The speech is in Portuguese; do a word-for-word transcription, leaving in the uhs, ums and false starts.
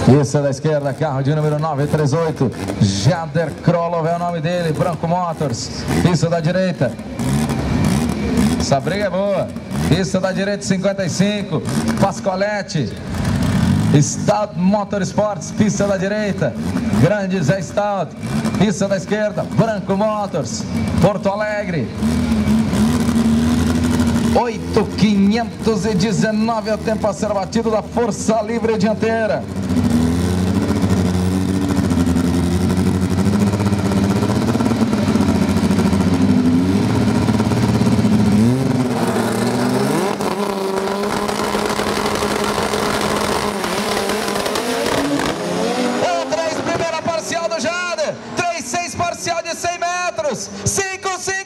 Pista da esquerda, carro de número nove três oito, Jader Krolov é o nome dele, Branco Motors. Pista da direita, essa briga é boa. Pista da direita, cinquenta e cinco, Pascoaletti, Stout Motorsports. Pista da direita, Grande Zé Stout. Pista da esquerda, Branco Motors, Porto Alegre. oito quinhentos e dezenove é o tempo a ser batido da Força Livre dianteira. três, primeira parcial do Jader. três seis, parcial de cem metros. cinco cinco.